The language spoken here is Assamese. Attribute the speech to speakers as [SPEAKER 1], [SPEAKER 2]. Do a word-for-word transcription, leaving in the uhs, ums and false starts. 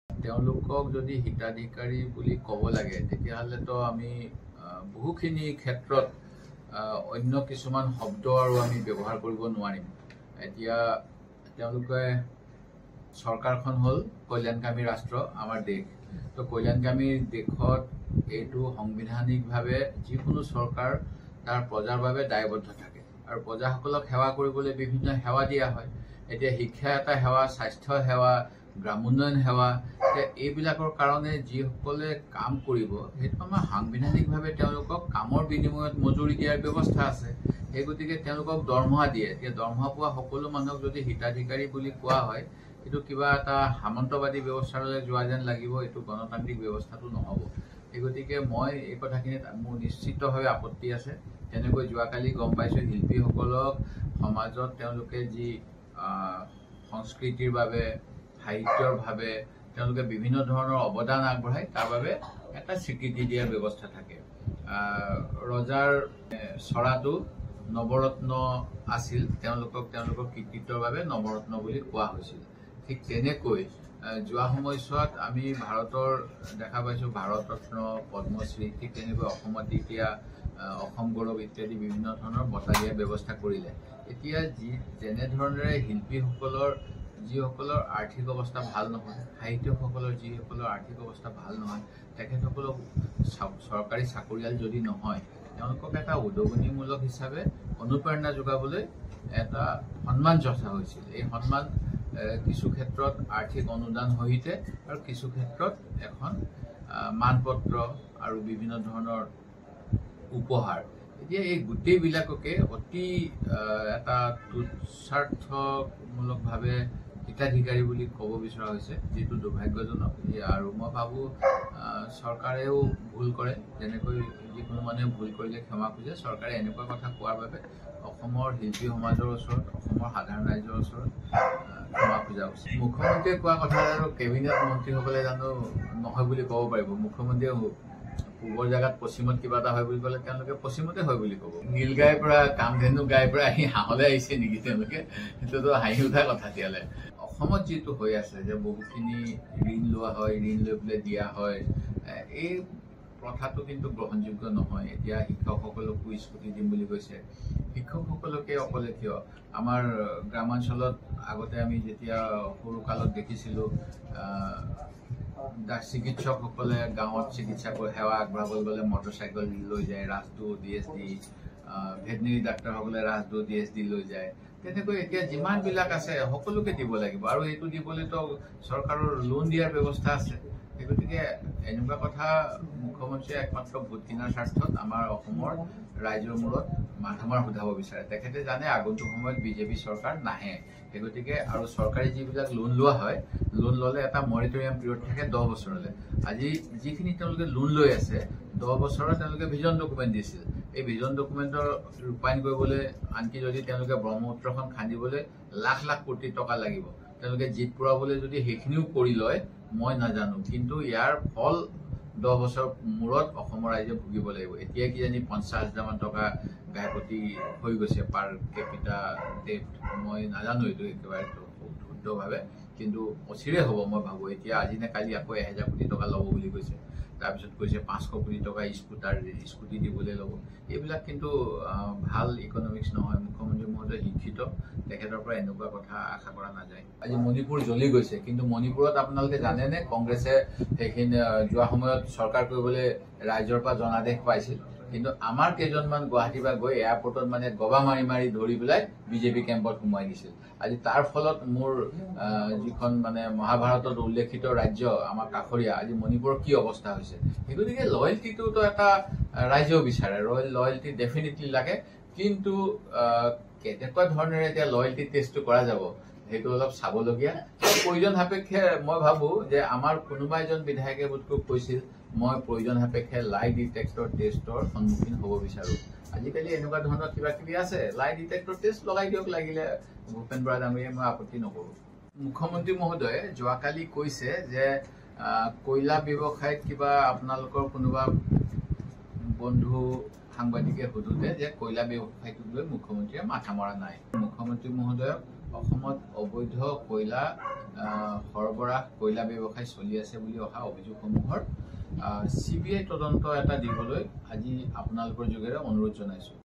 [SPEAKER 1] তেওঁলোকক যদি হিতাধিকাৰী বুলি ক'ব লাগে তেতিয়াহ'লেতো আমি বহুখিনি ক্ষেত্ৰত অন্য কিছুমান শব্দ আৰু আমি ব্যৱহাৰ কৰিব নোৱাৰিম। এতিয়া তেওঁলোকে চৰকাৰখন হ'ল কল্যাণকামী ৰাষ্ট্ৰ আমাৰ দেশ। তো কল্যাণকামী দেশত এইটো সাংবিধানিকভাৱে যিকোনো চৰকাৰ তাৰ প্ৰজাৰ বাবে দায়বদ্ধ থাকে আৰু প্ৰজাসকলক সেৱা কৰিবলৈ বিভিন্ন সেৱা দিয়া হয়। এতিয়া শিক্ষা এটা সেৱা, স্বাস্থ্য সেৱা, গ্ৰামোন্নয়ন সেৱা, এইবিলাকৰ কাৰণে যিসকলে কাম কৰিব সেইটো আমাৰ সাংবিধানিকভাৱে তেওঁলোকক কামৰ বিনিময়ত মজুৰি দিয়াৰ ব্যৱস্থা আছে। সেই গতিকে তেওঁলোকক দৰমহা দিয়ে। এতিয়া দৰমহা পোৱা সকলো মানুহক যদি হিতাধিকাৰী বুলি কোৱা হয় এইটো কিবা এটা সামন্তবাদী ব্যৱস্থালৈ যোৱা যেন লাগিব, এইটো গণতান্ত্ৰিক ব্যৱস্থাটো নহ'ব। এই গতিকে মই এই কথাখিনিত মোৰ নিশ্চিতভাৱে আপত্তি আছে। তেনেকৈ যোৱাকালি গম পাইছোঁ শিল্পীসকলক সমাজত তেওঁলোকে যি সংস্কৃতিৰ বাবে, সাহিত্যৰ বাবে তেওঁলোকে বিভিন্ন ধৰণৰ অৱদান আগবঢ়ায়, তাৰ বাবে এটা স্বীকৃতি দিয়াৰ ব্যৱস্থা থাকে। ৰজাৰ চৰাটো নৱৰত্ন আছিল, তেওঁলোকক তেওঁলোকৰ কৃতিত্বৰ বাবে নৱৰত্ন বুলি কোৱা হৈছিল। ঠিক তেনেকৈ যোৱা সময়ছোৱাত আমি ভাৰতৰ দেখা পাইছোঁ ভাৰতৰত্ন, পদ্মশ্ৰী, ঠিক তেনেকৈ অসমত এতিয়া অসম গৌৰৱ ইত্যাদি বিভিন্ন ধৰণৰ বঁটা দিয়াৰ ব্যৱস্থা কৰিলে। এতিয়া যি যেনেধৰণেৰে শিল্পীসকলৰ যিসকলৰ আৰ্থিক অৱস্থা ভাল নহয়, সাহিত্যসকলৰ যিসকলৰ আৰ্থিক অৱস্থা ভাল নহয়, তেখেতসকলক চৰকাৰী চাকৰিয়াল যদি নহয় তেওঁলোকক এটা উদগনিমূলক হিচাপে অনুপ্ৰেৰণা যোগাবলৈ এটা সন্মান যথা হৈছিল। এই সন্মান কিছু ক্ষেত্ৰত আৰ্থিক অনুদান সহিতে আৰু কিছু ক্ষেত্ৰত এখন মানপত্ৰ আৰু বিভিন্ন ধৰণৰ উপহাৰ। এতিয়া এই গোটেইবিলাককে অতি এটা তুচ্ছাৰ্থমূলকভাৱে হিতাধিকাৰী বুলি ক'ব বিচৰা হৈছে, যিটো দুৰ্ভাগ্যজনক। আৰু মই ভাবোঁ চৰকাৰেও ভুল কৰে, যেনেকৈ যিকোনো মানুহে ভুল কৰিলে ক্ষমা খোজে। চৰকাৰে এনেকুৱা কথা কোৱাৰ বাবে অসমৰ শিল্পী সমাজৰ ওচৰত, অসমৰ সাধাৰণ ৰাইজৰ ওচৰত ক্ষমা খোজা উচিত। মুখ্যমন্ত্ৰীয়ে কোৱা কথা আৰু কেবিনেট মন্ত্ৰীসকলে জানো নহয় বুলি ক'ব পাৰিব? মুখ্যমন্ত্ৰীয়ে পূবৰ জেগাত পশ্চিমত কিবা এটা হয় বুলি ক'লে তেওঁলোকে পশ্চিমতে হয় বুলি ক'ব। নীল গাইৰ পৰা কামধেনু গাইৰ পৰা আহি হাঁহলৈ আহিছে নেকি তেওঁলোকে? সেইটোতো হাঁহি উঠা কথা। তেতিয়াহ'লে অসমত যিটো হৈ আছে যে বহুখিনি ঋণ লোৱা হয়, ঋণ লৈ পেলাই দিয়া হয়, এই প্ৰথাটো কিন্তু গ্ৰহণযোগ্য নহয়। এতিয়া শিক্ষকসকলকো স্কুটি দিম বুলি কৈছে। শিক্ষকসকলকে অকলে কিয়? আমাৰ গ্ৰামাঞ্চলত আগতে আমি যেতিয়া সৰুকালত দেখিছিলোঁ চিকিৎসকসকলে গাঁৱত চিকিৎসা সেৱা আগবঢ়াবলৈ গ'লে মটৰচাইকেল লৈ যায়, Rajdoot, D S D, veterinary ডাক্তৰসকলে ৰাজদূত, ডি এছ ডি লৈ যায়। তেনেকৈ এতিয়া যিমানবিলাক আছে সকলোকে দিব লাগিব আৰু এইটো দিবলৈতো চৰকাৰৰ লোন দিয়াৰ ব্যৱস্থা আছে। সেই গতিকে এনেকুৱা কথা মুখ্যমন্ত্ৰীয়ে একমাত্ৰ ভোট কিনাৰ স্বাৰ্থত আমাৰ অসমৰ ৰাইজৰ মূৰত মাধমাৰ সোধাব বিচাৰে। তেখেতে জানে আগন্তুক সময়ত বিজেপি চৰকাৰ নাহে। সেই গতিকে আৰু চৰকাৰী যিবিলাক লোন লোৱা হয়, লোন ল'লে এটা মৰিটৰিয়াম পিৰিয়ড থাকে দহ বছৰলৈ। আজি যিখিনি তেওঁলোকে লোন লৈ আছে, দহ বছৰত তেওঁলোকে ভিজন ডকুমেণ্ট দিছিল। এই ভিজন ডকুমেণ্টৰ ৰূপায়ণ কৰিবলৈ আনকি যদি তেওঁলোকে ব্ৰহ্মপুত্ৰখন খান্দিবলৈ লাখ লাখ কোটি টকা লাগিব, তেওঁলোকে জিত পুৰাবলৈ যদি সেইখিনিও কৰি লয় মই নাজানো, কিন্তু ইয়াৰ ফল দহ বছৰ মূৰত অসমৰ ৰাইজে ভুগিব লাগিব। এতিয়া কিজানি পঞ্চাছ হাজাৰমান টকা গাইপতি হৈ গৈছে পাৰ কেপিটা ডেট, মই নাজানো এইটো একেবাৰে শুদ্ধভাৱে, কিন্তু অচিৰে হ'ব মই ভাবোঁ। এতিয়া আজি নে কালি আকৌ এহেজাৰ কোটি টকা ল'ব বুলি কৈছে, তাৰপিছত কৈছে পাঁচশ কোটি টকা স্কুটাৰ স্কুটি দিবলৈ ল'ব। এইবিলাক কিন্তু ভাল ইকনমিক্স নহয়। মুখ্যমন্ত্ৰী মহোদয় শিক্ষিত, তেখেতৰ পৰা এনেকুৱা কথা আশা কৰা নাযায়। আজি মণিপুৰ জ্বলি গৈছে, কিন্তু মণিপুৰত আপোনালোকে জানেনে কংগ্ৰেছে সেইখিনি যোৱা সময়ত চৰকাৰ কৰিবলৈ ৰাইজৰ পৰা জনাদেশ পাইছিল, কিন্তু আমাৰ কেইজনমান গুৱাহাটীৰ পৰা গৈ এয়াৰপৰ্টত মানে গবা মাৰি মাৰি ধৰি পেলাই বিজেপি কেম্পত সোমোৱাই দিছিল। আজি তাৰ ফলত মোৰ যিখন মানে মহাভাৰতত উল্লেখিত ৰাজ্য আমাৰ কাষৰীয়া, আজি মণিপুৰৰ কি অৱস্থা হৈছে। সেই গতিকে লয়েলটিটোতো এটা ৰাইজেও বিচাৰে, ৰয়েল লয়েলটি ডেফিনেটলি লাগে, কিন্তু কেনেকুৱা ধৰণেৰে এতিয়া লয়েলটি টেষ্টটো কৰা যাব সেইটো অলপ চাবলগীয়া। প্ৰয়োজন সাপেক্ষে মই ভাবোঁ যে আমাৰ কোনোবা এজন বিধায়কে বোধকৈ কৈছিল মই প্ৰয়োজন সাপেক্ষে লাই ডিটেক্টৰ টেষ্টৰ সন্মুখীন হ'ব বিচাৰোঁ। আজিকালি এনেকুৱা ধৰণৰ কিবা কিবি আছে, লাই ডিটেক্টৰ টেষ্ট লগাই দিয়ক লাগিলে ভূপেন বৰা ডাঙৰীয়াই, মই আপত্তি নকৰোঁ। মুখ্যমন্ত্ৰী মহোদয়ে যোৱাকালি কৈছে যে কয়লা ব্যৱসায়ত কিবা আপোনালোকৰ কোনোবা বন্ধু সাংবাদিকে সোধোতে যে কয়লা ব্যৱসায়টোক লৈ মুখ্যমন্ত্ৰীয়ে মাথা মৰা নাই। মুখ্যমন্ত্ৰী মহোদয়ক অসমত অবৈধ কয়লা সৰবৰাহ কয়লা ব্যৱসায় চলি আছে বুলি অহা অভিযোগসমূহৰ চিবিআই তদন্ত এটা দিবলৈ আজি আপোনালোকৰ যোগেৰে অনুৰোধ জনাইছো।